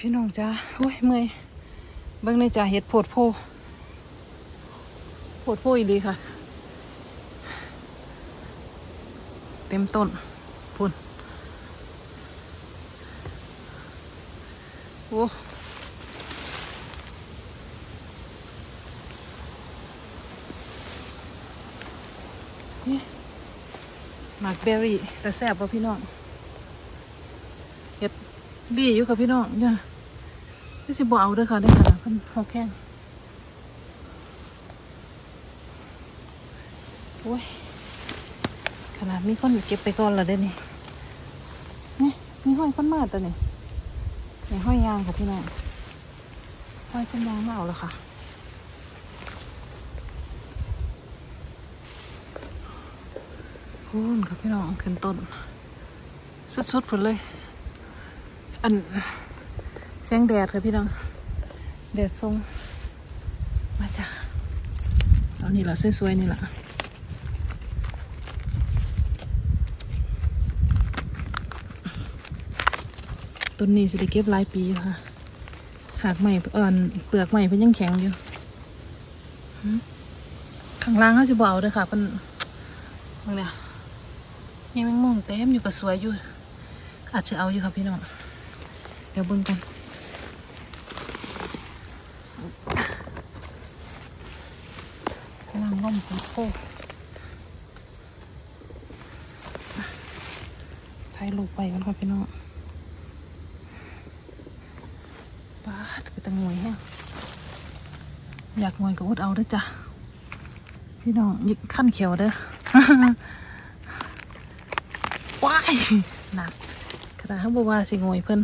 พี่น้องจ้าโอ้ยเมื่อยเบิ่งในจ่าเห็ดโพดโพอีหลีค่ะเต็มต้นพุ่นโอ้นี่หมากเบอร์รี่แต่แซ่บป่ะพี่น้องเห็ดดีอยู่ค่ะพี่น้องเนี่ยพี่สิบ่เอาด้วยค่ะได้ค่ะเพิ่นหกแข้งโอ้ยขนาดมีคนเก็บไปก่อนแล้วเด้นี่มีห้อยคนมาตัวนี้นี่ห้อยยางค่ะพี่น้องห้อยคนยางมาเอาแล้วค่ะคุณค่ะพี่น้องขึ้นต้นสุดๆผลเลยอันแสงแดดค่ะพี่น้องแดดส่งมาจ้ะเอานี่แหละสวยๆนี่แหละต้นนี้สิได้เก็บหลายปีอยู่ค่ะหากใหม่เปลือกใหม่เพิ่นยังแข็งอยู่ข้างล่างเขาสิบ่เอาเด้อค่ะเพิ่นบางเนี่ยยังแมงมุมเต็มอยู่กับสวยอยู่อาจจะเอาอยู่ค่ะพี่น้องเดี๋ยวเบิ่งกันนางล่มของโคถ่ายรูปไปกันค่ะพี่น้องป้าคือตะงวยแห้งอยากงวยก็อดเอาเด้อจ้ะพี่น้องยิกขั้นเขียวเด้อว้ายหนักกระดาษข้างบนว่าสิงวยเพิ่น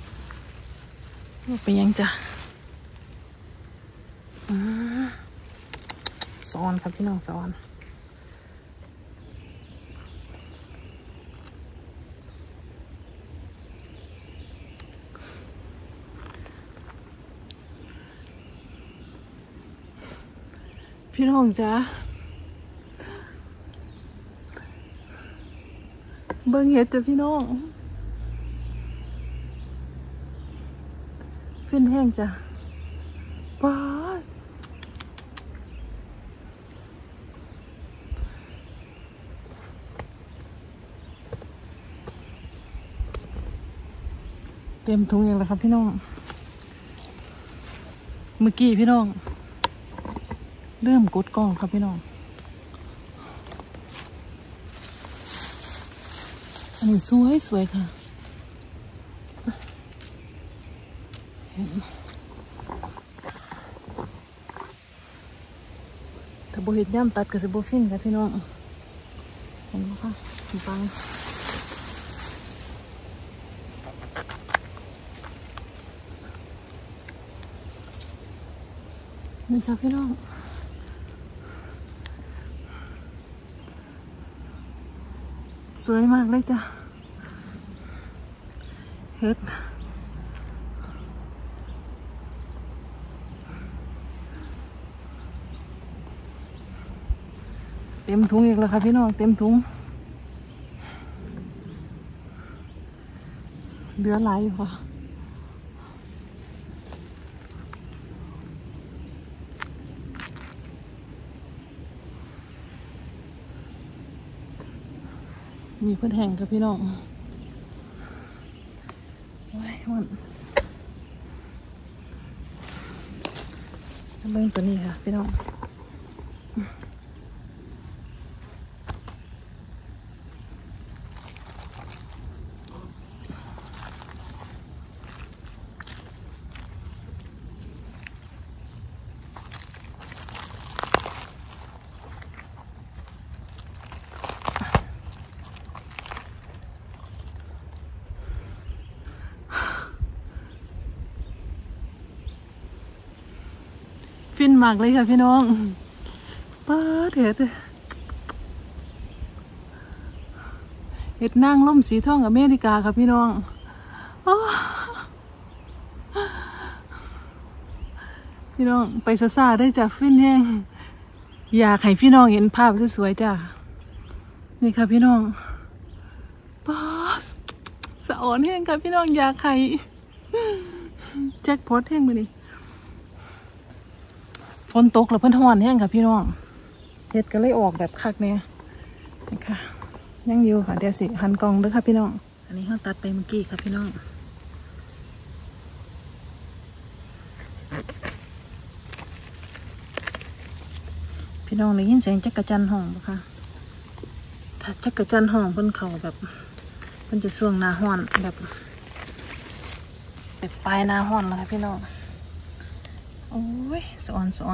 เป็นยังจ้ะสอนครับพี่น้องสอนพี่น้องจ้ะเบิ่งเห็ดจ้ะพี่น้องฟินแห้งจ้ะป้าเต็มถุงอย่างไรครับพี่น้องเมื่อกี้พี่น้องเริ่มกดกล้องครับพี่น้องอันนี้สวยค่ะถ้าโบเห็ดย่ำตัดกับสิโบฟินค่ะพี่น้องเห็นไหมคะฟังนี่ค่ะพี่น้องสวยมากเลยจ้ะเห็ดเต็มถุงอีกแล้วค่ะพี่น้องเต็มถุงเหลือหลายอยู่ค่ะมีเพื่อนแห่งกับพี่น้องว้ายวันเบิ่งตัวนี้ค่ะพี่น้องฟินมากเลยค่ะพี่น้องป้าเห็ดนางล่มสีทองอเมริกาค่ะพี่น้องพี่น้องไปซ่าได้จากฟินแห้งอยากให้พี่น้องเห็นภาพสวยๆจ้ะนี่ค่ะพี่น้องป้าสะอ่อนแห้งค่ะพี่น้องอยากให้แจ็คพอตแห้งมาดิฝนตกแล้วเพิ่นฮ้อนแห้งค่ะพี่น้องเห็ดก็เลยออกแบบคักเนี่ยนะคะยังอยู่ค่ะเดี๋ยวสิหันกล้องด้วยค่ะพี่น้องอันนี้เขาตัดไปเมื่อกี้ค่ะพี่น้องพี่น้องได้ยินเสียงจักรจันทร์ห้องปะคะถ้าจักรจันทร์ห้องเพิ่นเขาแบบเพิ่นจะช่วงหน้าฮ้อนแบบปลายหน้าฮ้อนแล้วค่ะพี่น้องโอ้ยสอน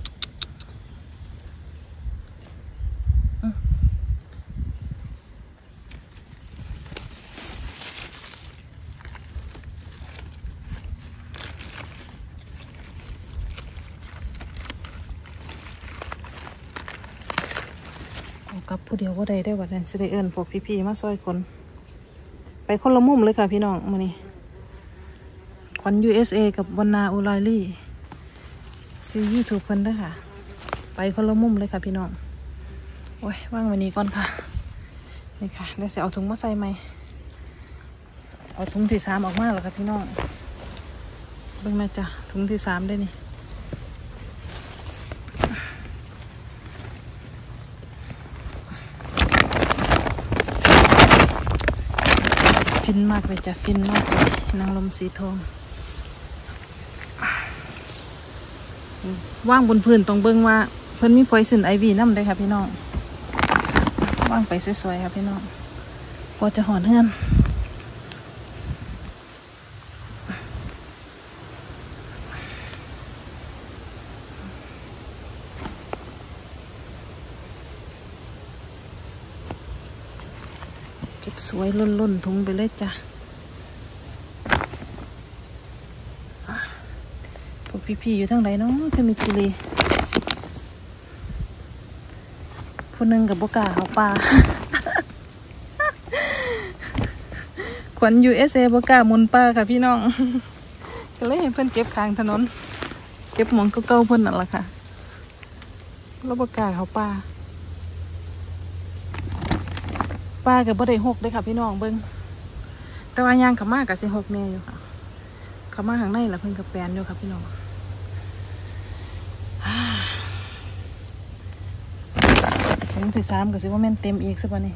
กับผู้เดียวว่าใดได้วันนั้นจะได้เอิญพวกพี่ๆมาซอยคนไปคนละมุมเลยค่ะพี่น้องมื้อนี้ขวัญ USA กับวรรณาอุไรลี่ซีYouTubeเพิ่นเด้อค่ะไปคนละมุมเลยค่ะพี่น้องโอ้ยว่างวันนี้ก่อนค่ะนี่ค่ะเดี๋ยวจะเอาถุงมาใส่ไหมเอาถุงที่3ออกมาแล้วค่ะพี่น้องเบิ่งนะจ๊ะถุงที่3ได้นี่ฟินมากเลยจ้ะฟินมากเลยนางลมสีทองว่างบนพื้นตรงเบิ้งว่าเพิ่นมีพอยซึนไอวีน้ำได้ค่ะพี่น้องว่างไปสวยๆค่ะพี่น้องก็จะหอนเฮือนเก็บสวยล้นๆถุงไปเลยจ้ะพวกพี่ๆอยู่ทั้งไหนเนาะคือมีจิลีคนหนึ่งกับบกาเขาปลา ขวัญ USA บกามุนปลาค่ะพี่น้อง ก็เลยให้เพื่อนเก็บข้างถนนเก็บหมองเก่าๆเพื่อนนั่นแหละค่ะแล้วบกาเขาปลากับบ่ได้หกเลยค่ะพี่น้องเบิ้งแต่ว่ายางเขามากกับสิหกแน่อยู่ค่ะเขามาข้างในแล้วเพิ่นกับแปนอยู่ค่ะพี่น้องถุงที่3ก็สิว่าแม่นเต็มอีกซะป่ะนี่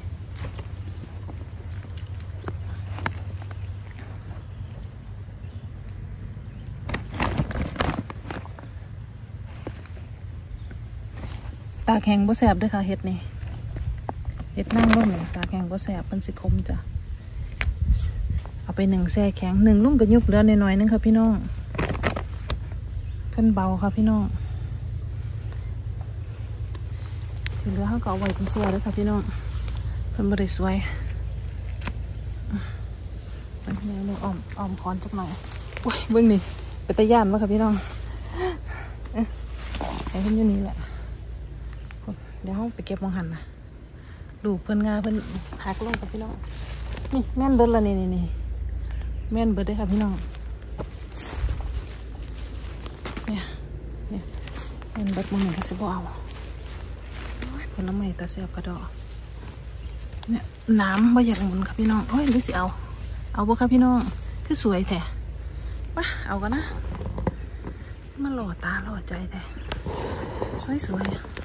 ตาแข็งบ่แสบด้วยค่ะเห็ดนี่เห็ดนั่งร่มตาแข็งบ่แสบมันสิคมจ้ะเอาไป1แช่แข็ง1ลุ่มก็ยุบเหลือหน่อยๆนึงค่ะพี่น้องเพิ่นเบาค่ะพี่น้องสิเหลือเขาก็เอาไว้เป็นแช่เลยค่ะพี่น้องเพิ่นบ่ได้สวยมันแนวนึงอ้อมคอนจักหน่อยโอ้ยเบิ่งนี่เป็นตะย่านบ่ค่ะพี่น้องไอ้เพิ่นอยู่นี่แหละเดี๋ยวเราไปเก็บมองหันนะดูเพิ่นงาเพิ่นหักลงกับพี่น้องนี่แม่นเบิดละนี่แม่นเบิดได้ค่ะพี่น้องเนี่ยแม่นเบิดมองหนึ่งก็สิบ่เอาผลไม้ตาแซ่บกระดอกเนี่ยน้ำบ่อยากหมุนค่ะพี่น้องโอ้ยหรือสิเอาบ่ค่ะพี่น้องคือสวยแท้ป่ะเอากันนะมาหล่อตาหล่อใจแท้สวย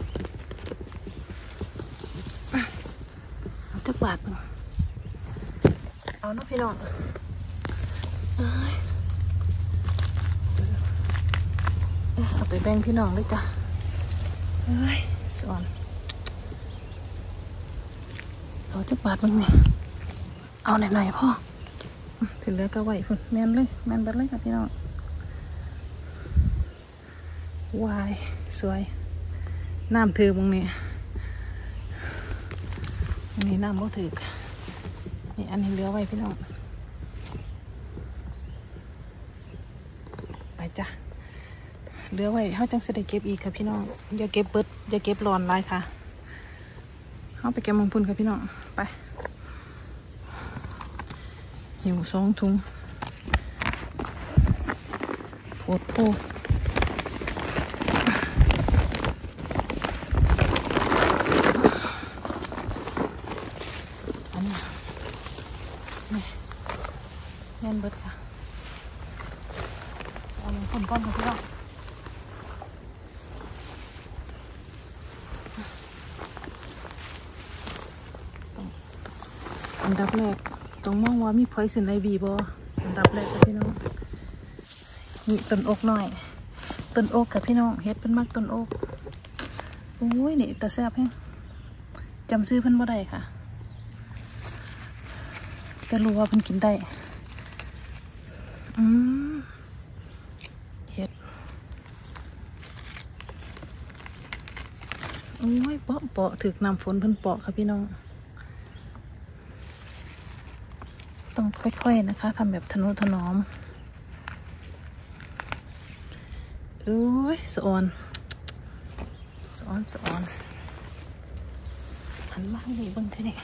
จักบาทเอาเนาะพี่น้องเอาไปแบ่งพี่น้องเลยจ้ะสอนเอาจักบาทมึงนี่เอาหน่อยพ่อถึงเหลือก็ไหวพุ่นแม่นเลยแม่นเบิดเลยค่ะพี่น้องวายสวยน้ำถือมึงนี่นี่น้ำบ่ถือนี่อันนี้เหลือไว้พี่น้องไปจ้ะเหลือไว้เขาจังสิได้เก็บอีกค่ะพี่น้องอย่าเก็บเบิดอย่าเก็บร้อนไรค่ะเขาไปเก็บมังพุนค่ะพี่น้องไปหิว2 ถุงโพดโพแม่นเบิดค่ะฝุ่นก้อนกับพี่น้องอันดับแรกต้องมองว่ามีพอยซินไอบีบ่อันดับแรกกับพี่น้องนี่ต้นอกหน่อยต้นอกกับพี่น้องเฮ็ดเป็นมากต้นอกโอ้ยนี่แต่แซ่บแฮงจำซื้อเพิ่นบ่ได้ค่ะจะรู้ว่าเพิ่นกินได้เฮ็ดโอ้ยเปาะถึกน้ำฝนเพิ่นเปาะค่ะพี่น้องต้องค่อยๆนะคะทำแบบทนุถนอมโอ้ยสะออนหันมาให้เบิ่งเท่านี้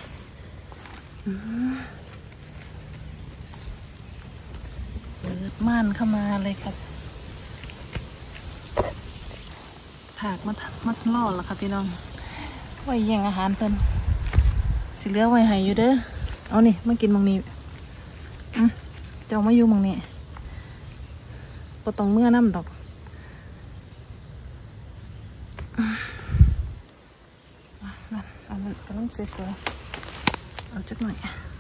เปิดม่านเข้ามาเลยครับถากมาล่อแล้วค่ะพี่น้องไว้แย่งอาหารเพิ่นสิเหลือไว้ให้อยู่เด้อเอานี่มากินมังนี้เจ้ามาอยู่มังนี้บ่ต้องเมื่อน้ำดอกอันนั้นกำลังสวยๆเอาจักหน่อย